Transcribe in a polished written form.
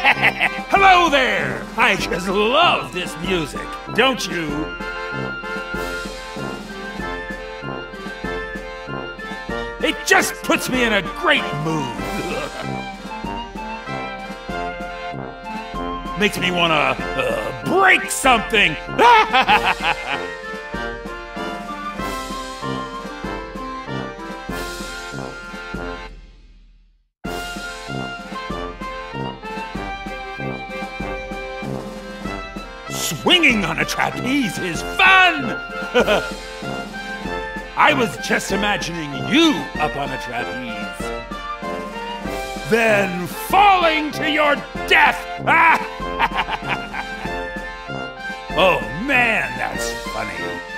Hello there! I just love this music, don't you? It just puts me in a great mood. Makes me wanna break something. Swinging on a trapeze is fun! I was just imagining you up on a trapeze. Then falling to your death! Oh man, that's funny.